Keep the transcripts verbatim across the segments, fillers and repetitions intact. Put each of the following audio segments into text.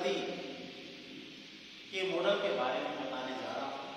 वृद्धि के मॉडल के बारे में बताने जा रहा हूं।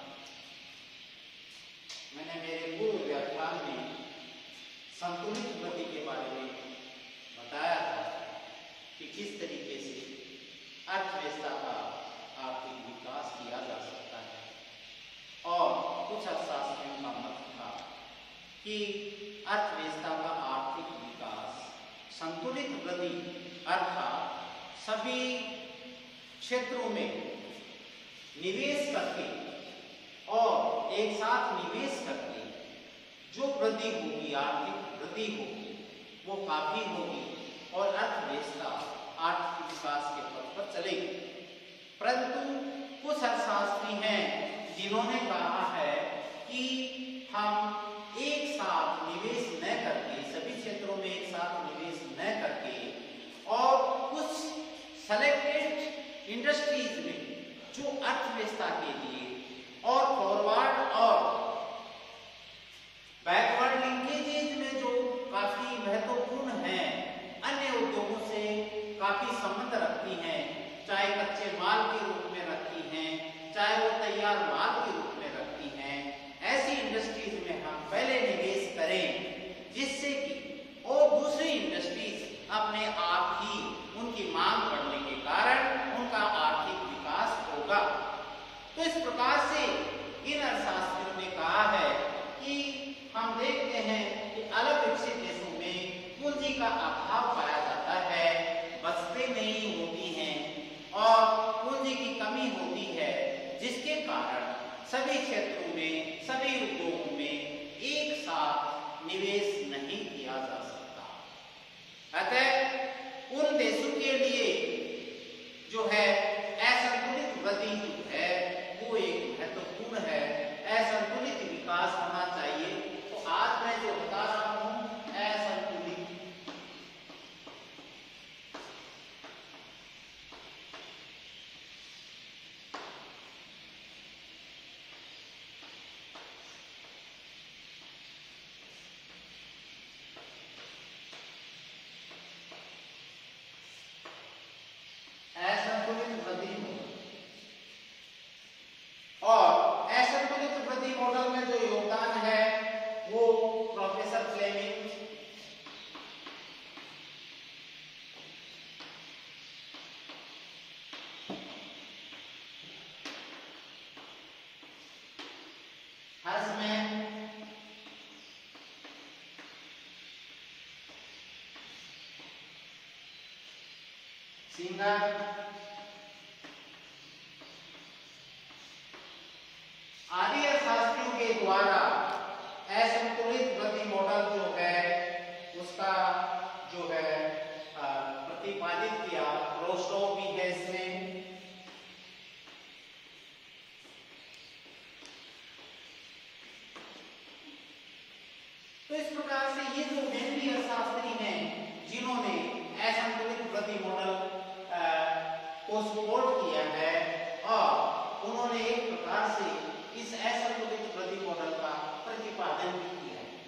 मैंने मेरे पूर्व व्याख्यान में संतुलित वृद्धि के बारे में बताया था कि किस तरीके से अर्थव्यवस्था का आर्थिक विकास किया जा सकता है और कुछ अर्थशास्त्रियों का मत था कि अर्थव्यवस्था का आर्थिक विकास संतुलित वृद्धि अर्थात सभी क्षेत्रों में निवेश करके और एक साथ निवेश करके जो वृद्धि होगी, आर्थिक वृद्धि होगी, वो काफी होगी और अर्थव्यवस्था आर्थिक विकास के पथ पर चलेगी। परंतु कुछ अर्थशास्त्री हैं जिन्होंने कहा है कि हम एक साथ निवेश न करके, सभी क्षेत्रों में एक साथ निवेश न करके और कुछ सेलेक्टेड इंडस्ट्रीज में जो अर्थव्यवस्था के लिए और फॉरवर्ड और बैकवर्ड लिंकेजेज में जो काफी महत्वपूर्ण है, अन्य उद्योगों से काफी संबंध रखती हैं, चाहे कच्चे माल के रूप में रखती हैं, चाहे वो तैयार माल के रूप में रखती हैं, ऐसी इंडस्ट्रीज में हम पहले निवेश करें जिससे कि और दूसरी इंडस्ट्रीज अपने आप ही उनकी मांग बढ़ने के कारण उनका आर्थिक विकास होगा। तो इस प्रकार से इन अर्थशास्त्रियों ने कहा है कि हम देखते हैं कि अलग विकसित देशों में पूंजी का अभाव पाया जाता है, बचतें नहीं होती हैं और पूंजी की कमी होती है, जिसके कारण सभी क्षेत्रों में, सभी उद्योगों में एक साथ निवेश नहीं किया जा सकता। अतः उन देशों के लिए जो है असंतुलित वृद्धि जो है वो एक महत्वपूर्ण है, असंतुलित विकास होना चाहिए। तो आज मैं जो बता रहा हूं असंतुलित असंतुलित वृद्धि और असंतुलित वृद्धि मॉडल में जो योगदान है वो प्रोफेसर फ्लेमिंग हर्समैन सिंगर आदि अर्थशास्त्रियों के द्वारा असंतुलित वृद्धि मॉडल जो है उसका जो है प्रतिपादित किया। रोस्टोव भी है इसमें। तो इस प्रकार से ये जो मेनली अर्थशास्त्री हैं जिन्होंने असंतुलित वृद्धि मॉडल को सपोर्ट किया है और उन्होंने एक प्रकार से इस असंतुलित वृद्धि मॉडल का प्रतिपादन भी किया है।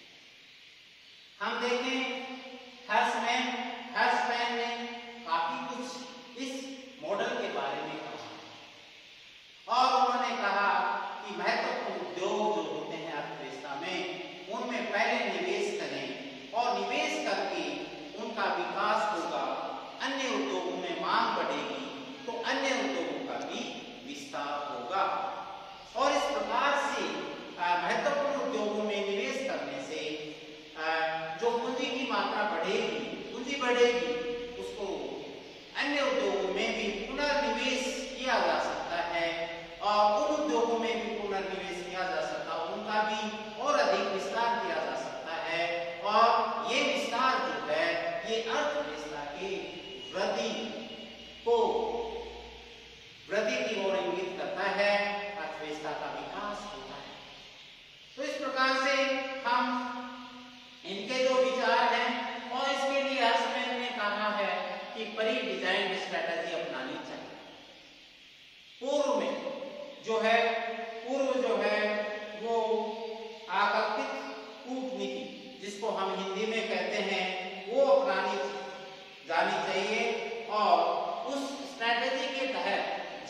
हम देखें हर्समैन हर्समैन ने काफी कुछ इस मॉडल के बारे में कहा और उन्होंने कहा कि महत्वपूर्ण उद्योग जो होते हैं अर्थव्यवस्था में उनमें पहले निवेश करें और निवेश करके उनका विकास होगा, अन्य उद्योगों में मांग बढ़ेगी तो अन्य उद्योगों का भी विस्तार होगा और इस प्रकार से महत्वपूर्ण उद्योगों में निवेश करने से जो पूंजी की मात्रा बढ़ेगी, पूंजी बढ़ेगी, उसको अन्य उद्योगों में भी पुनर्निवेश किया जा सकता है और उन उद्योगों में भी पुनर्निवेश किया जा सकता है, उनका भी और अधिक विस्तार किया जा सकता है और ये विस्तार जो है ये अर्थव्यवस्था की वृद्धि को वृद्धि की ओर इंगित करता है, अर्थव्यवस्था का विकास होता है। तो इस प्रकार से हम इनके जो विचार हैं और इसके लिए हर्समैन ने कहा है कि प्री डिजाइन स्ट्रेटजी अपनानी चाहिए। पूर्व में जो है पूर्व जो है वो आकल्पित कूटनीति जिसको हम हिंदी में कहते हैं वो अपनानी जानी चाहिए और उस स्ट्रेटजी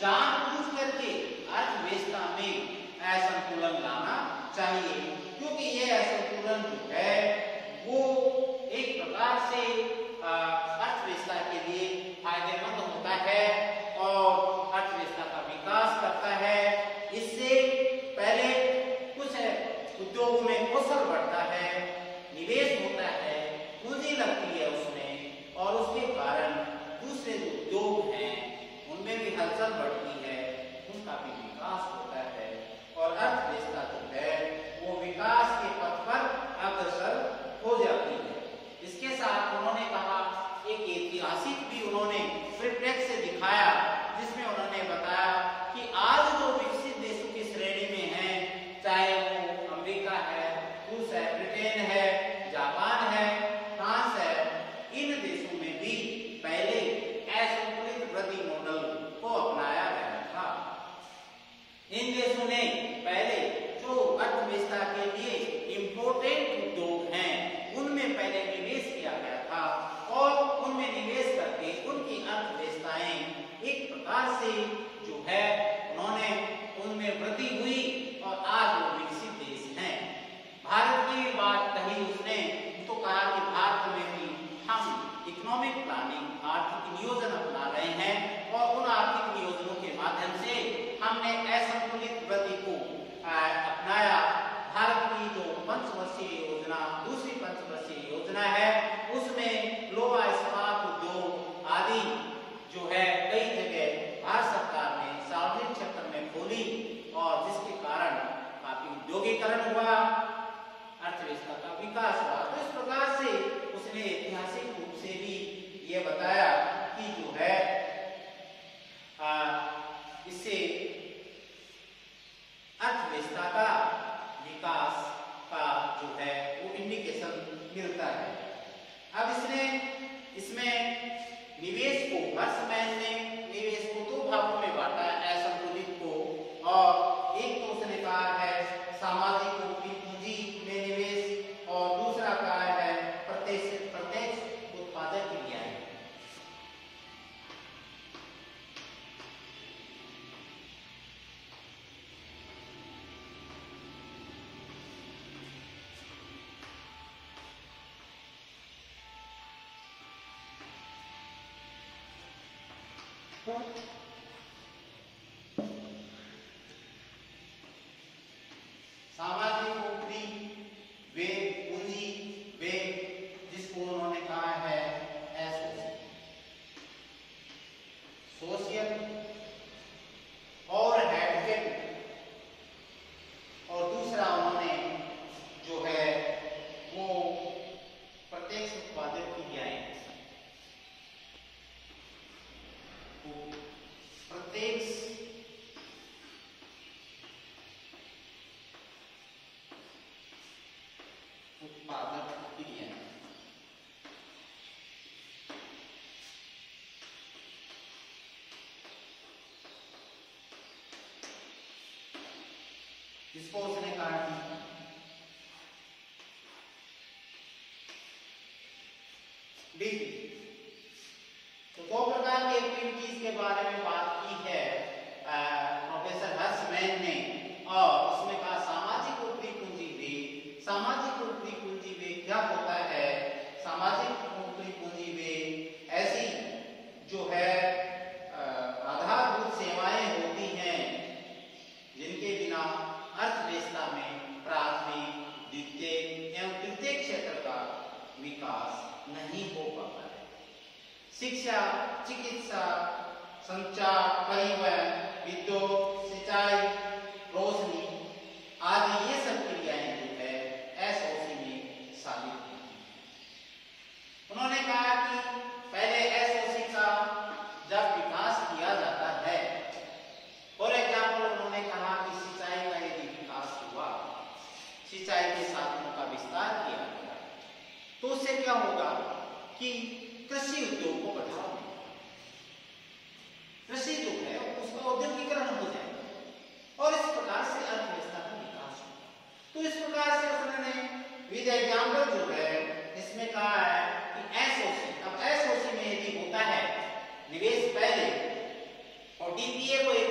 जानबूझ करके अर्थव्यवस्था में असंतुलन लाना चाहिए, क्योंकि ये असंतुलन जो है वो एक प्रकार से अर्थव्यवस्था के लिए फायदेमंद होता है और अर्थव्यवस्था का विकास करता है। इससे पहले कुछ उद्योगों में कौशल बढ़ता है, निवेश होता है, पूंजी लगती है उसमें, और उसके कारण दूसरे जो उद्योग हैं उनमें भी हलचल बढ़ती है, उनका भी विकास होता है और अर्थव्यवस्था जो है वो विकास के पथ पर अग्रसर हो जाती है। इसके साथ उन्होंने कहा, एक ऐतिहासिक भी उन्होंने परिप्रेक्ष्य से दिखाया, जिसमें उन्होंने बताया कि आज जो विकसित देशों की श्रेणी में है, चाहे वो अमेरिका है, रूस है, ब्रिटेन है, जापान है, फ्रांस है, इन देशों में भी पहले असंतुलित वृद्धि मॉडल को अपनाया गया था। इन देशों ने पहले जो अर्थव्यवस्था के लिए इम्पोर्टेंट उद्योग हैं उनमें पहले निवेश किया गया था और उनमें निवेश करके उनकी अर्थव्यवस्थाएं एक प्रकार से जो है उन्होंने उनमें वृद्धि हुई और आज वो विकसित देश हैं। भारत की बात कही उसने तो कहा कि भारत में भी हम इकोनॉमिक प्लानिंग, आर्थिक नियोजन अपना रहे हैं और उन आर्थिक नियोजनों के माध्यम से हमने असंतुलित वृद्धि को अपनाया। भारत की जो पंचवर्षीय योजना, दूसरी पंचवर्षीय योजना है, उसमें लोहा इस्पात उद्योग आदि जो है कई जगह भारत सरकार ने सार्वजनिक क्षेत्र में खोली और जिसके कारण काफी उद्योगीकरण हुआ, अर्थव्यवस्था का विकास हुआ। तो इस प्रकार से उसने ऐतिहासिक रूप से भी ये बताया कि जो है आ, इससे अर्थव्यवस्था का विकास का जो है वो इंडिकेशन मिलता है। अब इसने इसमें निवेश को, हर्षमैन ने निवेश को दो भागों में बांटा है, असंतुलित को, और एक तो उसने कहा है सामाजिक रूपी पूंजी में निवेश और दूसरा कहा है प्रत्यक्ष प्रत्यक्ष उत्पादक क्रियाएं। सामाजिक ऊपरी वे पूंजी वे जिसको उन्होंने कहा है सोशल और हेडकेट, और दूसरा उन्होंने जो है वो प्रत्यक्ष उत्पादक क्रियाएं, प्रत्यक्ष उत्पादक क्रियाएं। इसको उसने कहा कि डीपी। तो दो प्रकार की एक्टिविटीज के बारे में बात की है प्रोफेसर हर्षमैन ने, और उसमें कहा सामाजिक ऊपरी पूंजी वे। सामाजिक ऊपरी पूंजी वे क्या होता है? सामाजिक ऊपरी पूंजी वे ऐसी जो है आधारभूत सेवाएं होती हैं जिनके बिना अर्थव्यवस्था में प्राथमिक, द्वितीय एवं तृतीय क्षेत्र का विकास नहीं हो पाता है। शिक्षा, चिकित्सा, संचार, परिवहन, विद्युत, सिंचाई, रोशनी आदि ये सब क्रियाएं जो है एसओसी में शामिल होती हैं। उन्होंने कहा कि पहले एसओसी का जब विकास किया जाता है, फॉर एग्जाम्पल उन्होंने कहा कि सिंचाई का यदि विकास हुआ, सिंचाई के साधनों का विस्तार किया गया, तो उससे क्या होगा कि कृषि उद्योग को बढ़ावा मिलेगा, कृषि जो है उसका औद्योगिकरण हो जाएगा और इस प्रकार से अर्थव्यवस्था का विकास होगा। तो इस प्रकार से उन्होंने विद एग्जाम्पल जो है इसमें कहा है कि एसओसी, अब एसओसी में यदि होता है निवेश पहले और डीपीए को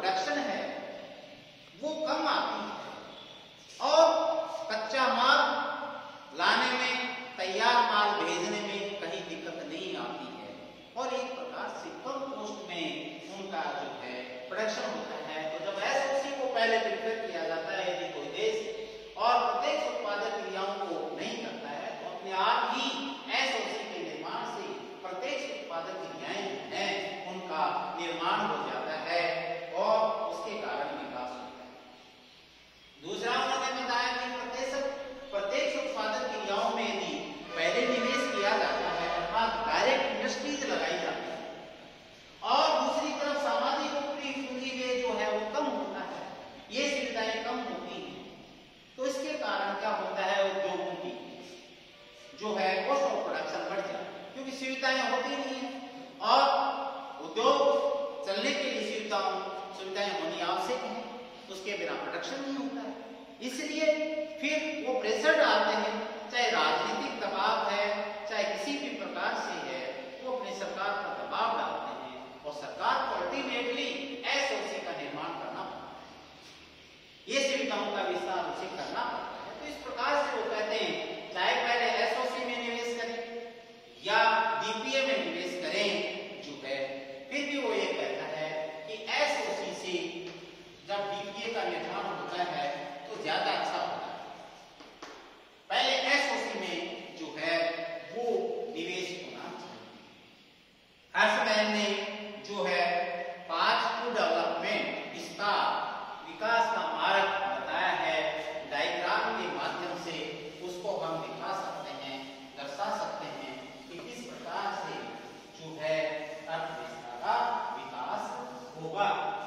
प्रोडक्शन है वो कम आती है और कच्चा माल लाने में, तैयार माल भेजने में कहीं दिक्कत नहीं आती है और एक प्रकार से कम कॉस्ट में उनका जो है प्रोडक्शन होता है। तो जब एसओसी को पहले प्रिफर किया जाता है यदि कोई देश और प्रत्यक्ष उत्पादक क्रियाओं को नहीं करता है तो अपने आप ही एसओसी के निर्माण से प्रत्यक्ष उत्पादक क्रियाएं हैं उनका निर्माण हो जाता है और उसके कारण विकास होता है। दूसरा उन्होंने बताया कि प्रत्यक्ष प्रत्यक्ष उत्पादक क्रियाओं में यदि पहले निवेश किया जाता है अर्थात डायरेक्ट इंडस्ट्रीज लगाई जाती है और दूसरी तरफ सामाजिक ऊपरी पूंजी में जो है वो कम होता है, ये सुविधाएं कम होती हैं, तो इसके कारण क्या होता है उद्योगों की जो है कॉस्ट ऑफ प्रोडक्शन बढ़ जाती है क्योंकि सुविधाएं होती नहीं है और उद्योग चलने के लिए सुविधाओं सुविधाएं होनी आवश्यक है, उसके बिना प्रोडक्शन नहीं होता है। इसलिए फिर वो प्रेशर डालते हैं, चाहे राजनीतिक दबाव है चाहे किसी भी प्रकार से है, वो अपनी सरकार पर दबाव डालते हैं और सरकार को अल्टीमेटली एसओसी का निर्माण करना पड़ता है, ये सुविधाओं का विस्तार उसे करना पड़ता है। तो इस प्रकार से वो कहते हैं चाहे पहले एसओसी में निवेश करें या डीपीए में निवेश करें जो है, फिर भी वो ये कहता है कि एसओसी से जब डीपीए का निर्माण होता है तो ज्यादा अच्छा होता है। पहले एसओसी में जो है वो निवेश होना चाहिए। हर्षमैन ने जो है पाथ टू डेवलपमेंट इसका विकास का मार्ग बताया है, डायग्राम के माध्यम से उसको हम दिखा सकते हैं, दर्शा सकते हैं कि किस प्रकार से जो है अर्थव्यवस्था का विकास होगा।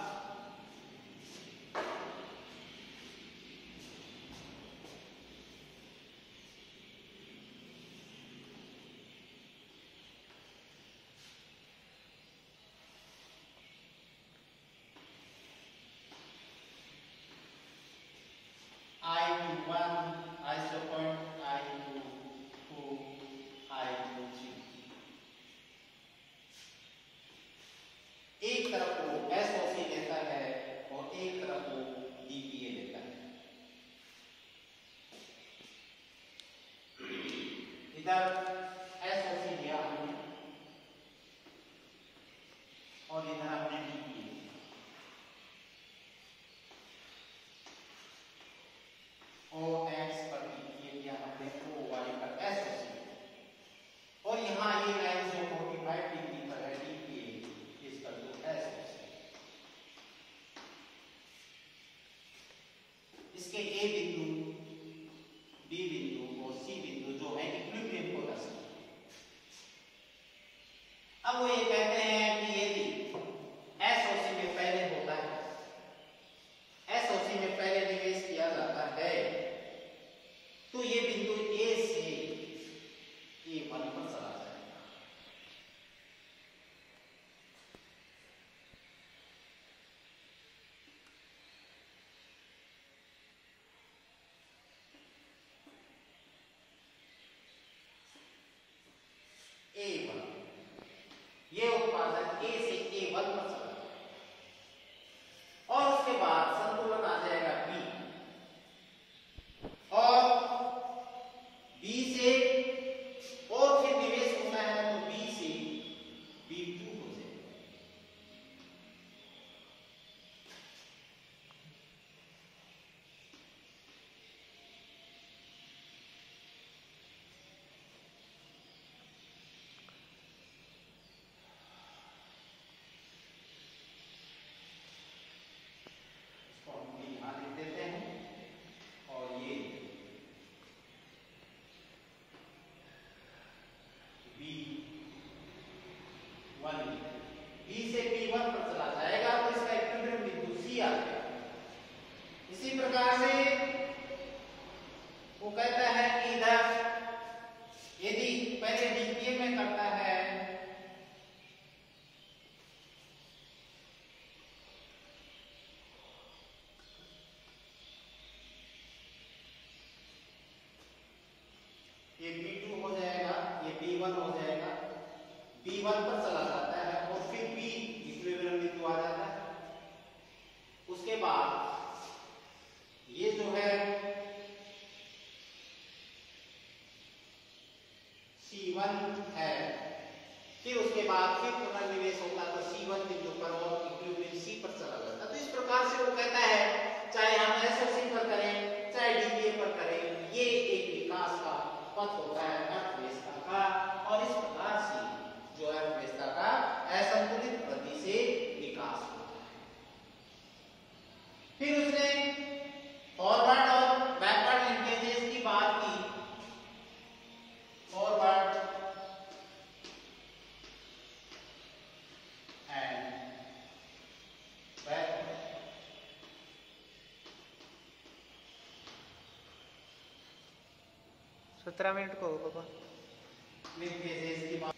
I to one, I to point, I to two, I to three. एक तरफ वो एसओसी लेता है और एक तरफ वो डीपीए लेता है। इधर एसओसी लिया हमने और इधर हमने डीपीए लिया। ओ एक्स पर डीपीए लिया हमने, ओ वाई पर एसओसी और यहाँ ये लाइन जो पैंतालीस डिग्री पर है डीपीए इस पर जो एसओसी। इसके ए बिंदु, बी बिंदु और सी बिंदु जो है इक्विलिब्रियम को दर्शाते हैं। अब वो ये कहते हैं कि यदि एसओसी में पहले होता है, एसओसी में पहले निवेश किया जाता है तो ये बिंदु ए से ए वन पर चला जाएगा। ए वन, ये उत्पादन ए से ए वन पर चला जाएगा और उसके बाद संतुलन आ जाएगा बी और बी से और फिर निवेश होना है तो बी से बी टू हो जाएगा। इसको हम यहां लिख देते हैं और ये बी वन, बी से बी वन पर चला जाएगा तो इसका इक्विलिब्रियम बिंदु सी आ जाएगा। इसी प्रकार से वो कहता है कि इधर यदि पहले डीपीए में करता है ये बी टू हो जाएगा, ये बी वन हो जाएगा, बी वन पर चला जाता है और फिर बी इक्विलिब्रियम बिंदु आ जाता है उसके बाद ये जो है सी वन है, फिर उसके बाद फिर पुनर्निवेश होता है तो सी वन बिंदु पर और इक्विलिब्रियम सी पर चला जाता है। तो इस प्रकार से वो कहता है चाहे हम एस एफ सी पर करें चाहे डी बी ए पर करें, ये एक विकास का पथ होता है अर्थव्यवस्था का, और इस प्रकार से जो है अर्थव्यवस्था का असंतुलित वृद्धि से विकास होता है। फिर उसने फॉरवर्ड और बैकवर्ड लिंकेजेस की बात की। फॉरवर्ड एंड बैकवर्ड सत्रह मिनट को हो पापा लिंकेजेस की बात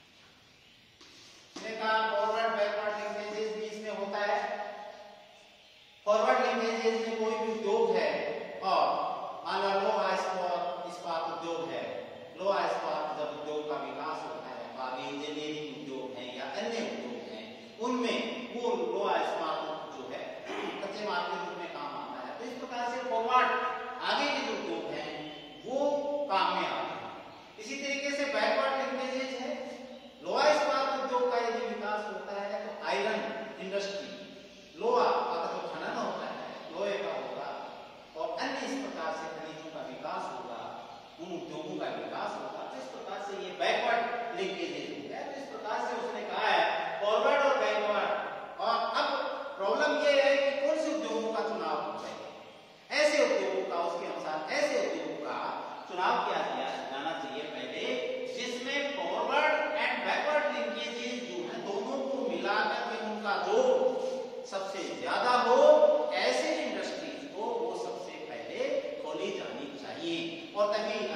ने कहा। फॉरवर्ड बैकवर्ड लिंकेजेस भी इसमें होता है। फॉरवर्ड लिंकेजेस में कोई भी उद्योग है और मान लो लोहा इस्पात इस्पात उद्योग है, लोहा इस्पात जब उद्योग का विकास होता है, आगे इंजीनियरिंग उद्योग है या अन्य उद्योग हैं, उनमें वो लोहा इस्पात जो है कच्चे माल के रूप में काम आता है। तो इस प्रकार से फॉरवर्ड आगे के जो उद्योग हैं वो काम में आते हैं। इसी तरीके से बैकवर्ड लिंकेजेस है, लोहा इस्पात उद्योग का यदि विकास होता है तो आयरन इंडस्ट्री, लोहा का जो खनन होता है लोहे का होगा और अन्य इस प्रकार से खनिजों का विकास होगा, उन उद्योगों का विकास होगा। तो इस प्रकार से ये बैकवर्ड लिंकेजेस हो गया। तो इस प्रकार से उसने कहा है फॉरवर्ड और बैकवर्ड। और अब प्रॉब्लम ये है कि कौन से उद्योगों का चुनाव होना चाहिए। ऐसे उद्योगों का, उसके अनुसार ऐसे उद्योगों का चुनाव किया जाना चाहिए पहले जिसमें फॉरवर्ड एंड बैकवर्ड लिंकेजेस जो है दोनों को मिलाकर के उनका जोड़ सबसे ज्यादा हो, ऐसे इंडस्ट्रीज को वो सबसे पहले खोली जानी चाहिए और तभी